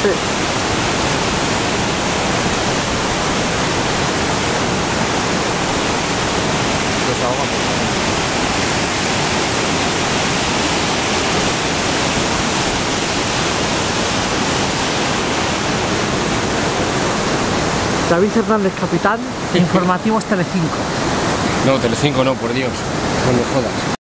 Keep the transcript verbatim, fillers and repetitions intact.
Sí. Pues agua. David Hernández, capitán, informativos Telecinco. No, Telecinco no, por Dios. No me jodas.